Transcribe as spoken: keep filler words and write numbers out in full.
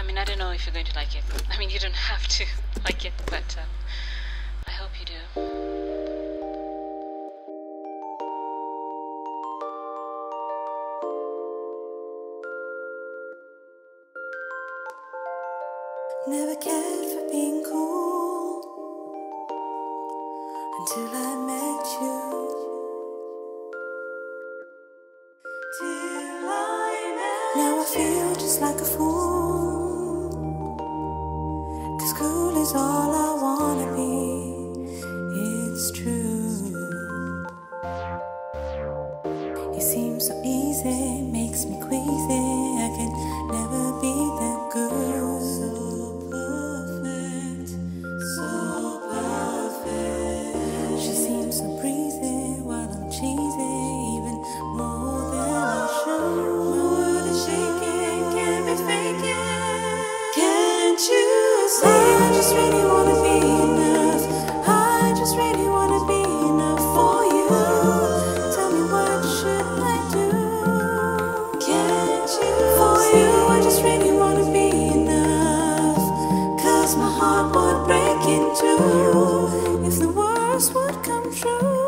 I mean, I don't know if you're going to like it. I mean, you don't have to like it, but uh, I hope you do. Never cared for being cool until I met you. Till I met now I feel just like a fool, 'cause cool is all I wanna be. It's true. It seems so easy, makes me queasy. I can never be that good. She seems so breezy while I'm cheesy, even more than I should. My world is shaking, can't be faking. Can't you see? I just really wanna be enough. I just really wanna be enough for you. Tell me, what should I do? Can't you for you? I just really wanna be enough, 'cause my heart would break in two if the worst would come true.